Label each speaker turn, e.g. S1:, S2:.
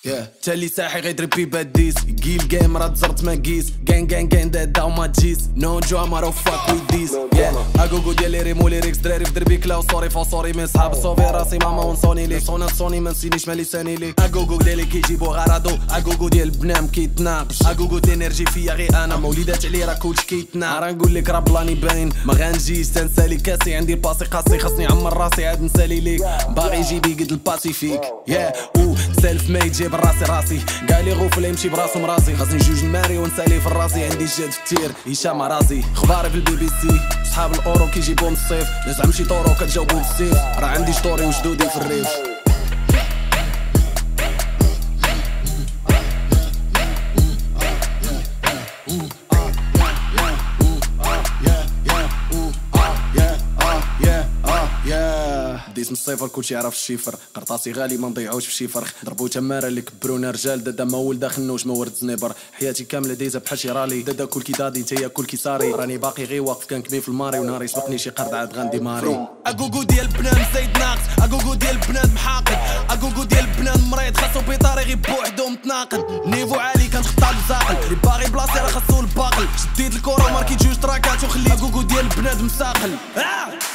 S1: تالي ساحي غيدري باديس جيل جيم راه تزرت ما كيس كان دا وما تجيس نو جوامر فاك ويز ديس اغوغو ديال ريمو ليريكس دراري في دربي كلاو سوري فوسوري من صحاب صوفي راسي ماما ونصوني لي صوني ما نسينيش ما لساني لي اغوغو ديالي كيجيبو غرادو اغوغو ديال بنام كيتناقش اغوغو الانرجي فيا غير انا موليدات عليه راه كلشي كيتناقش راه نقول لك راه بلاني باين ما غنجيش تنسالي كاسي عندي الباسي قاسي خاصني عمر راسي عاد نسالي ليك باغي يجيب قد الباسيفيك او سيلف ميد جيب راسي قالي غوفل يمشي براسو مراسي خاصني جوج نماري ونسالي في الراسي عندي جاد في التير هشام راسي اخباري في البي بي سي صحاب الاورو كيجيبو من الصيف نزعم شي طورو كتجاوبو بالسيف راه عندي شطوري وجدودي في الريف ديس من الصفر كلشي يعرف الشيفر قرطاسي غالي ما نضيعوش في شي فرخ ضربو تماره اللي كبرونا رجال دادا ما ولد خنوش ما ورد زنيبر حياتي كامله دايزه بحال شي رالي دادا كل كي دادي نتايا كل كي صاري راني باقي غير واقف كنكمي في الماري ونهار يسبقني شي قرد عاد غندي ماري اغوغو ديال بنان زايد ناقص اغوغو ديال بنان محاقد اغوغو ديال بنان مريض خاصو بيطاري غير بوحدو متناقد نيفو عالي كنتخطى للزاقل اللي باغي بلاصي راه خاصو الباقل شديت الكره وماركيت جوج تراكات وخلي اغوغو ديال بنادم ساقل